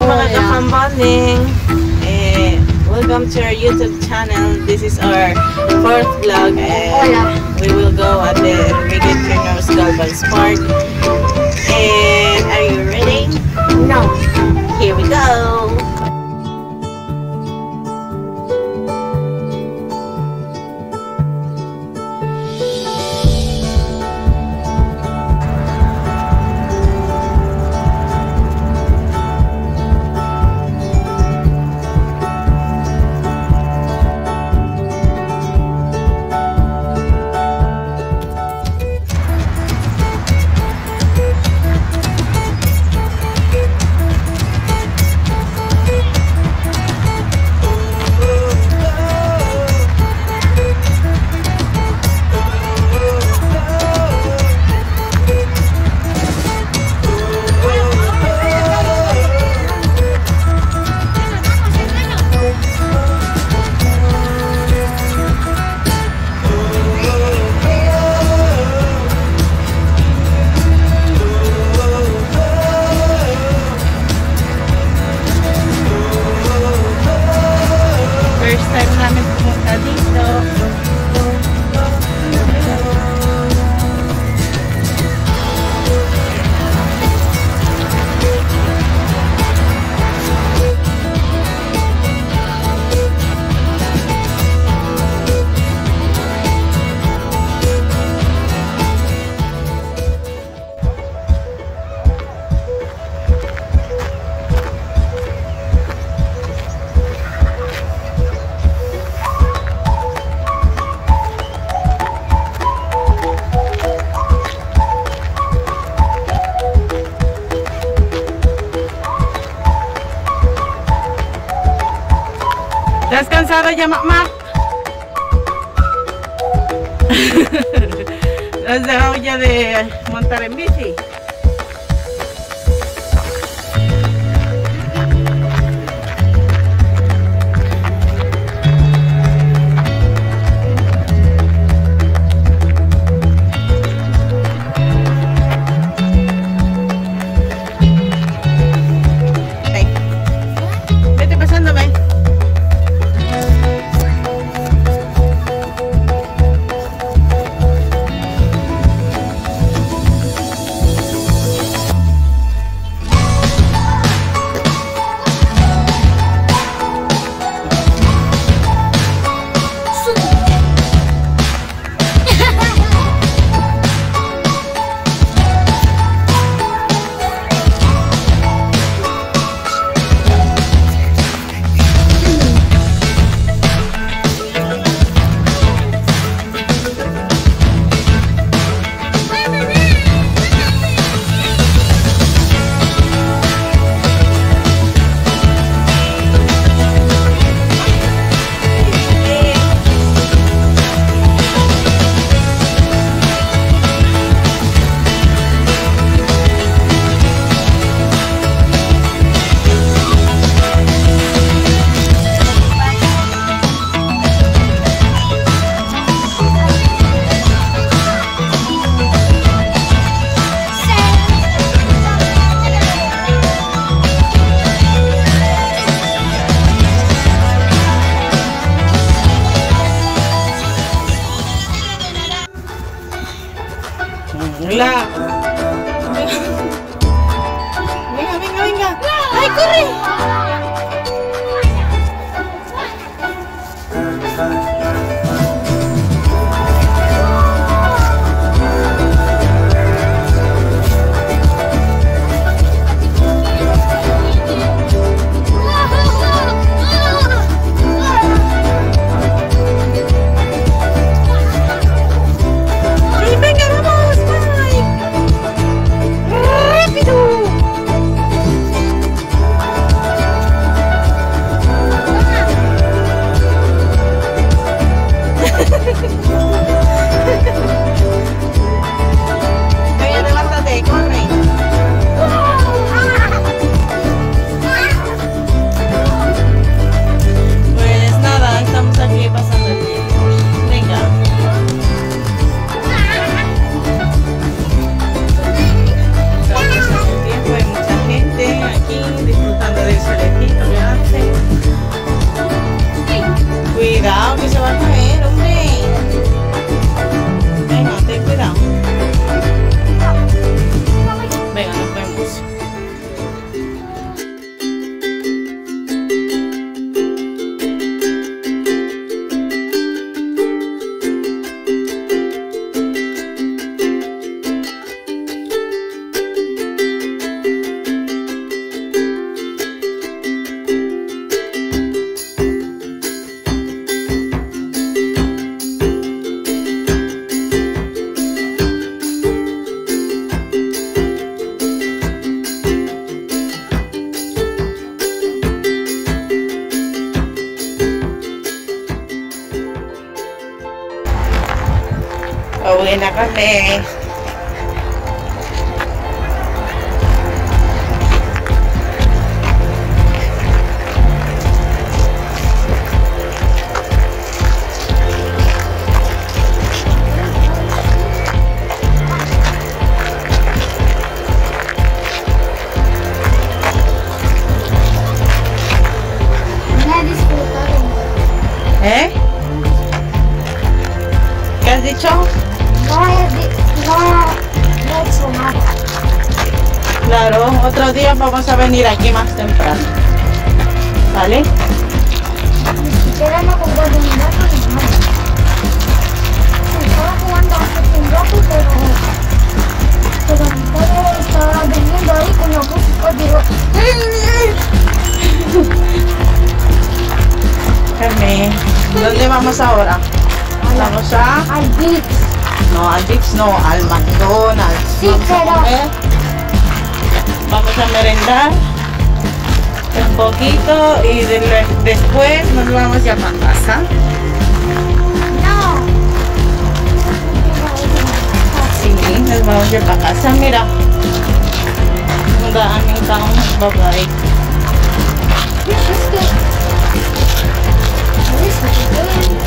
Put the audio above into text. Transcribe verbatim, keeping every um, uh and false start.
mga kapambanding. Eh, welcome to our YouTube channel. This is our fourth vlog and we will go at the Brigade Colonel's Galvan's Park. And are you ready? No. Here we go. ¿Estás cansado ya, Mac? ¿Has dejado ya de montar en bici? Vete pasándome. Hola. Venga, venga, venga. ¡Ay, corre! tratando de irse lejito, fíjate. Cuidado que se va a caer, hombre. Venga, ten cuidado. Venga, nos vemos. Pauwi na kami. ¿Eh? ¿Qué has dicho? No he, no, no he hecho nada. Claro, otro día vamos a venir aquí más temprano. ¿Vale? Ni siquiera me pongo de un rato ni nada. Estaba jugando hace un rato, pero... Pero mi padre estaba durmiendo ahí con la música, digo... Carmen, ¿dónde vamos ahora? Vamos a... Al beach. No, al Vips no, al McDonald's. Sí, vamos pero- a comer. Vamos a merendar un poquito y de- después nos vamos ya para casa. No. Sí, nos vamos ya para casa. Mira. Ang daming taong nagbabay. Es que... Es que...